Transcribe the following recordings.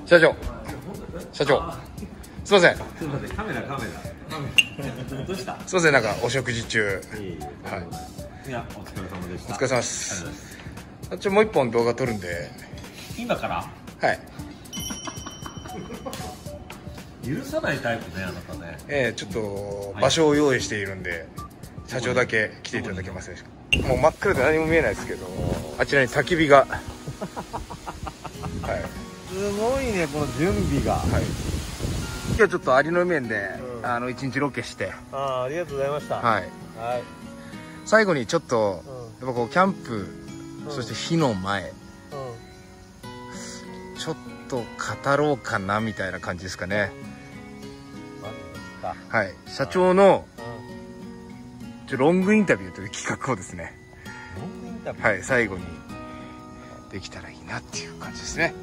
社長、社長、すいません。 すいません、カメラ。どうした？ すいません、なんかお食事中。はい。 いや、お疲れ様でした。 お疲れ様です。社長もう一本動画撮るんで。 今から？ はい。 許さないタイプね、あなたね。 ちょっと場所を用意しているんで、社長だけ来ていただけますでしょうか。もう真っ暗で何も見えないですけど、あちらに焚き火が。はい。 すごいね、この準備が。 はい。今日ちょっと有野面で、一日ロケして。 ありがとうございました。 はい。 はい。 最後にちょっと、やっぱこうキャンプ、そして火の前、ちょっと語ろうかなみたいな感じですかね。はい。社長のロングインタビューという企画をですね。 ロングインタビュー。 はい。最後にできたらいいなっていう感じですね。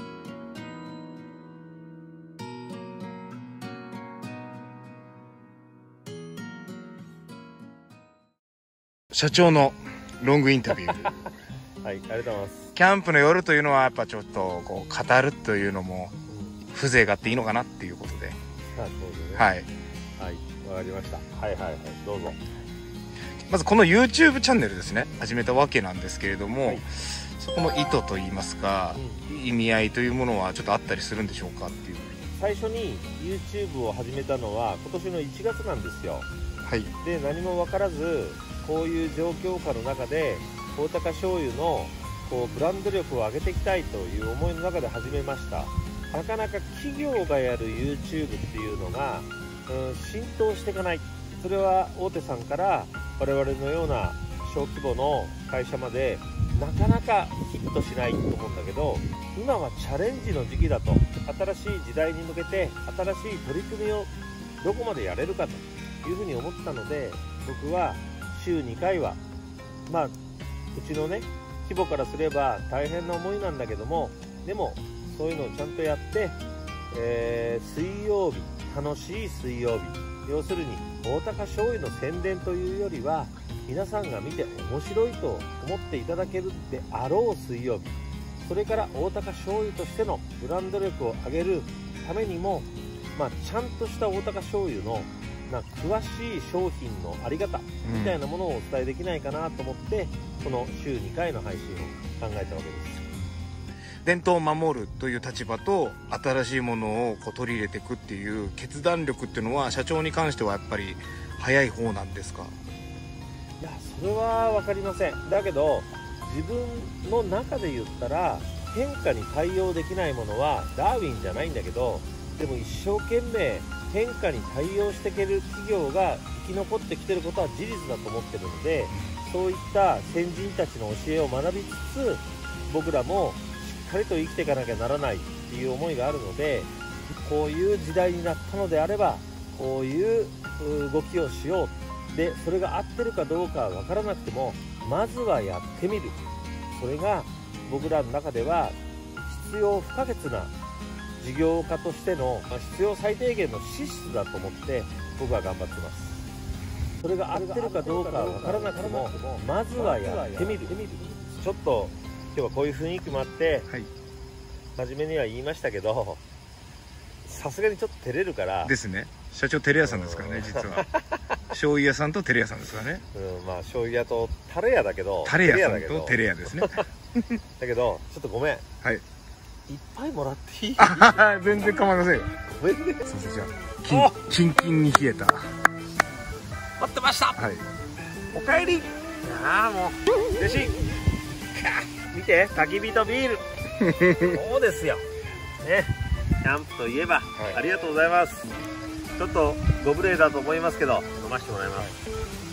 社長のロングインタビュー。 はい、ありがとうございます。 キャンプの夜というのはやっぱちょっとこう語るというのも風情があっていいのかなっていうことで。 そうですね。 はい。 はい、わかりました。はい、どうぞ。 まずこの YouTube チャンネルですね、始めたわけなんですけれども、そこの意図といいますか、意味合いというものはちょっとあったりするんでしょうかっていう。 最初に YouTube を始めたのは今年の1月なんですよ。 はい。で、 何も分からず、こういう状況下の中で大高醤油のこうブランド力を上げていきたいという思いの中で始めました。なかなか企業がやる YouTube っていうのが、浸透していかない。それは大手さんから我々のような小規模の会社までなかなかヒットしないと思うんだけど、今はチャレンジの時期だと。新しい時代に向けて新しい取り組みをどこまでやれるかというふうに思ったので、僕は週2回は、うちのね規模からすれば大変な思いなんだけども、でもそういうのをちゃんとやって、水曜日、楽しい水曜日、要するに大高醤油の宣伝というよりは、皆さんが見て面白いと思っていただけるであろう水曜日、それから大高醤油としてのブランド力を上げるためにも、ちゃんとした大高醤油の詳しい商品のあり方みたいなものをお伝えできないかなと思って、この週2回の配信を考えたわけです。 伝統を守るという立場と新しいものをこう取り入れていくっていう決断力っていうのは、社長に関してはやっぱり早い方なんですか？ いや、それは分かりません。だけど自分の中で言ったら、変化に対応できないものはダーウィンじゃないんだけど、でも一生懸命変化に対応していける企業が生き残ってきてることは事実だと思ってるので、そういった先人たちの教えを学びつつ、僕らもしっかりと生きていかなきゃならないっていう思いがあるので、こういう時代になったのであればこういう動きをしよう。でそれが合ってるかどうかは分からなくても、まずはやってみる。それが僕らの中では必要不可欠な事業家としての必要最低限の資質だと思って僕は頑張ってます。それが合ってるかどうかは分からなくても、まずはやってみる。ちょっと今日はこういう雰囲気もあって、真面目には言いましたけど、さすがにちょっと照れるからですね。社長テレ屋さんですからね、実は。醤油屋さんとテレ屋さんですからね。 醤油屋とタレ屋だけど、 タレ屋さんとテレ屋ですね。 だけどちょっとごめん、 はい、 いっぱいもらっていい？ 全然構いませんよ。 ごめんね。 そうそう、じゃあキンキンに冷えた。 待ってました。 はい。 おかえり。ああ、もう嬉しい。見て、焚き火とビール。そうですよ。ね、キャンプといえば、ありがとうございます。ちょっとご無礼だと思いますけど、飲ませてもらいます。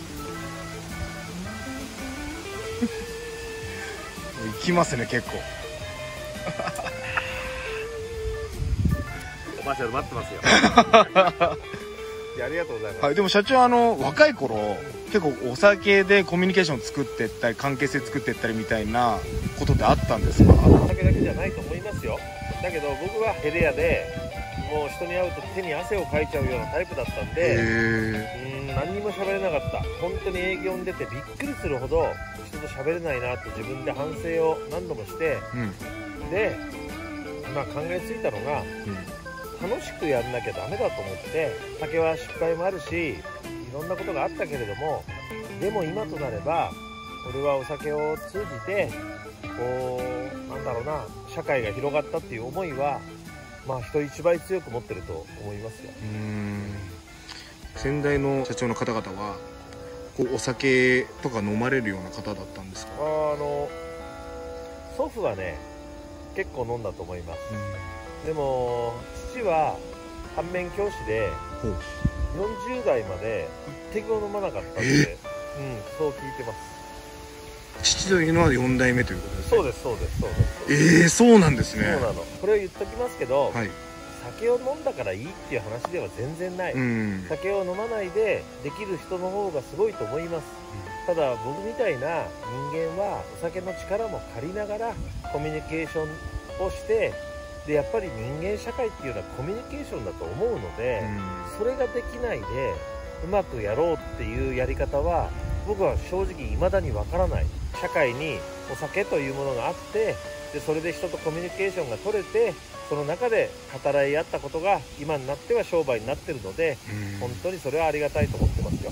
いきますね、結構。 コマーシャル待ってますよ。いや、ありがとうございます。 はい、でも社長、若い頃結構お酒でコミュニケーション作っていったり、関係性作っていったりみたいなことってあったんですか？ お酒だけじゃないと思いますよ。だけど僕はヘレアで、もう人に会うと手に汗をかいちゃうようなタイプだったんで、何にも喋れなかった。本当に営業に出てびっくりするほど人と喋れないなと自分で反省を何度もして、でまあ考えついたのが、楽しくやんなきゃダメだと思って、酒は失敗もあるしいろんなことがあったけれども、でも今となれば俺はお酒を通じてこうなんだろうな、社会が広がったっていう思いはまあ人一倍強く持ってると思いますよ。 先代の社長の方々はこうお酒とか飲まれるような方だったんですか？ 祖父はね結構飲んだと思います。でも父は反面教師で40代まで一滴を飲まなかったんで、そう聞いてます。 父というのは4代目ということですね。 そうです、そうです、そうです。 そうなんですね。 そうなの。これを言っときますけど、 はい、 酒を飲んだからいいっていう話では全然ない。酒を飲まないでできる人の方がすごいと思います。ただ僕みたいな人間はお酒の力も借りながらコミュニケーションをして、でやっぱり人間社会っていうのはコミュニケーションだと思うので、それができないでうまくやろうっていうやり方は僕は正直未だにわからない。社会にお酒というものがあって、でそれで人とコミュニケーションが取れて、その中で語らい合ったことが今になっては商売になってるので、本当にそれはありがたいと思ってますよ。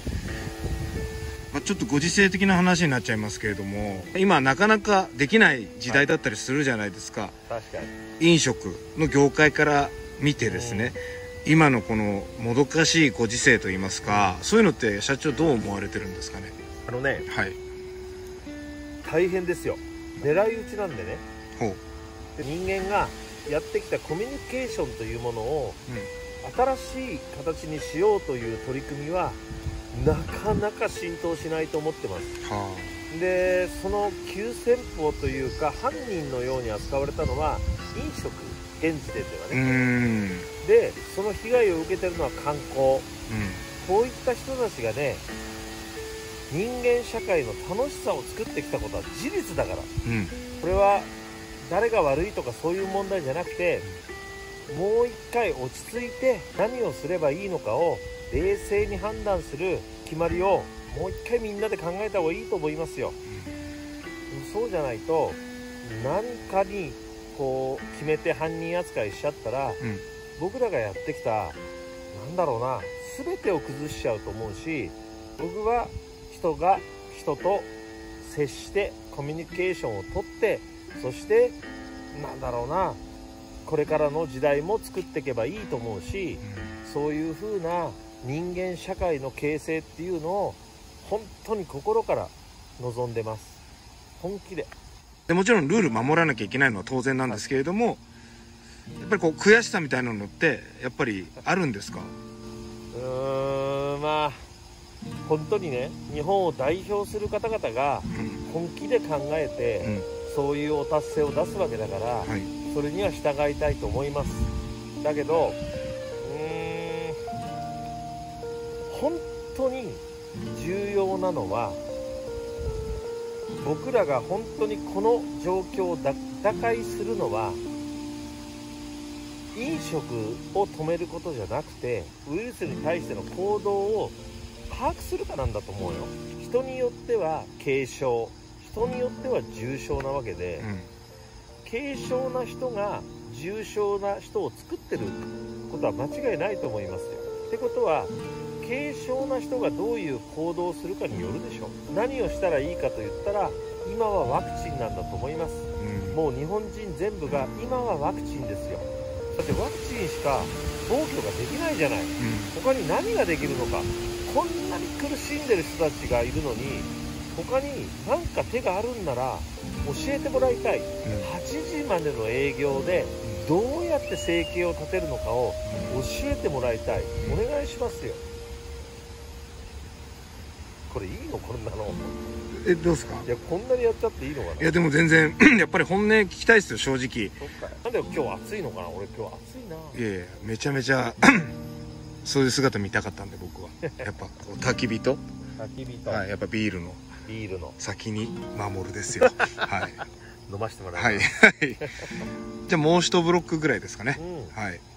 ちょっとご時世的な話になっちゃいますけれども、今なかなかできない時代だったりするじゃないですか。 確かに飲食の業界から見てですね、今のこのもどかしいご時世といいますか、そういうのって社長どう思われてるんですかね？はい、 大変ですよ。狙い撃ちなんでね。で人間がやってきたコミュニケーションというものを、新しい形にしようという取り組みはなかなか浸透しないと思ってます。でその急先鋒というか犯人のように扱われたのは飲食、現時点ではね。でその被害を受けてるのは観光、こういった人たちがね、人間社会の楽しさを作ってきたことは事実だから、これは誰が悪いとかそういう問題じゃなくて、もう一回落ち着いて何をすればいいのかを冷静に判断する決まりをもう一回みんなで考えた方がいいと思いますよ。そうじゃないと何かにこう決めて犯人扱いしちゃったら、僕らがやってきたなんだろうな、全てを崩しちゃうと思うし、僕は人が人と接してコミュニケーションをとって、そしてなんだろうな、これからの時代も作っていけばいいと思うし、そういう風な人間社会の形成っていうのを本当に心から望んでます。本気で。 もちろんルール守らなきゃいけないのは当然なんですけれども、やっぱりこう悔しさみたいなのってやっぱりあるんですか？ まあ本当にね、日本を代表する方々が本気で考えて、そういうお達成を出すわけだから、それには従いたいと思います。だけど本当に重要なのは、僕らが本当にこの状況を打開するのは飲食を止めることじゃなくて、ウイルスに対しての行動を把握するかなんだと思うよ。人によっては軽症、人によっては重症なわけで、軽症な人が重症な人を作ってることは間違いないと思いますよ。ってことは軽症な人がどういう行動をするかによるでしょ。何をしたらいいかと言ったら、今はワクチンなんだと思います。もう日本人全部が今はワクチンですよ。だってワクチンしか防御ができないじゃない。他に何ができるのか。こんなに苦しんでる人たちがいるのに、他に何か手があるんなら教えてもらいたい。8時までの営業でどうやって生計を立てるのかを教えてもらいたい。お願いしますよ。これいいの？こんなの。 どうですか？ いや、こんなにやっちゃっていいのかな。 いやでも全然やっぱり本音聞きたいですよ、正直。 そっか。なんで今日暑いのかな。俺今日暑いな。 いやめちゃめちゃそういう姿見たかったんで、僕はやっぱこう焚き火と、はい、やっぱビールの先に守るですよ。はい、 飲ませてもらいます。 はいじゃあもう一ブロックぐらいですかね。はい。